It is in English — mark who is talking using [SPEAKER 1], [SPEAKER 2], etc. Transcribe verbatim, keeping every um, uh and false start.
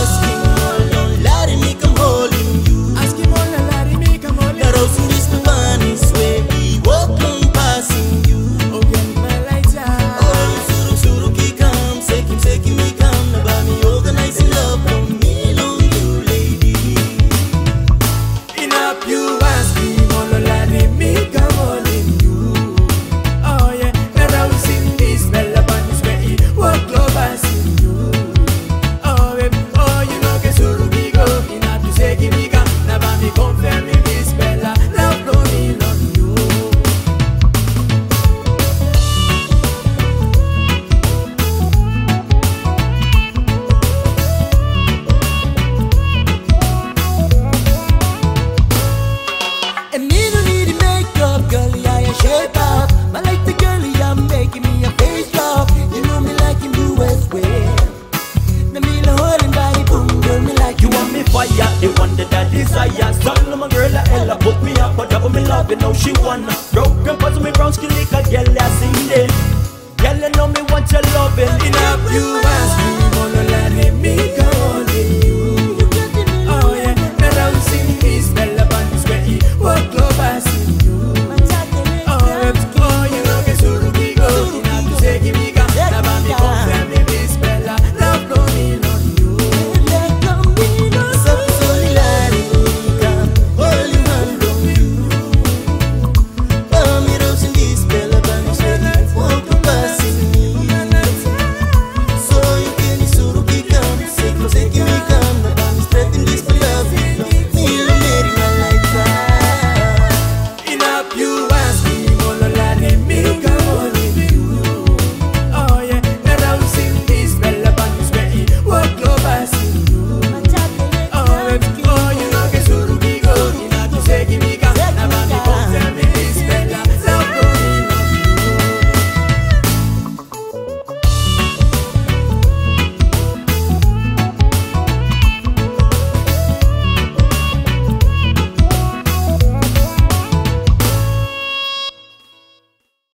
[SPEAKER 1] Ask him all, don't let me come holding you.
[SPEAKER 2] Ask him all, let me come holding you.
[SPEAKER 1] The rose in this Stefani swear he walking passing you.
[SPEAKER 2] Oh, get my lights out.
[SPEAKER 1] Oh, suru suru ki come, seki seki me come. About me organizing love from me long you lady.
[SPEAKER 2] Enough you ask him all, let me come holding you. Oh yeah, the rose in this Bella Bunny swear he walk close passing you. Oh babe, oh you know que suru ki go. Enough you say give me come, now ba me confirm me this Bella love no me love you.
[SPEAKER 1] And me no need the makeup, girlie, I a shape up. I like the girlie, I'm making me a face drop. You know me like him U S well. The me la holding body boom, girl, me like
[SPEAKER 3] You want me fire, the one that I desire. Son of my girl, a Ella put me up, but double me love, you know she wanna. Broken parts of me brown skin like a girl, I sing it. Girl, you know me want your loving.
[SPEAKER 2] Enough you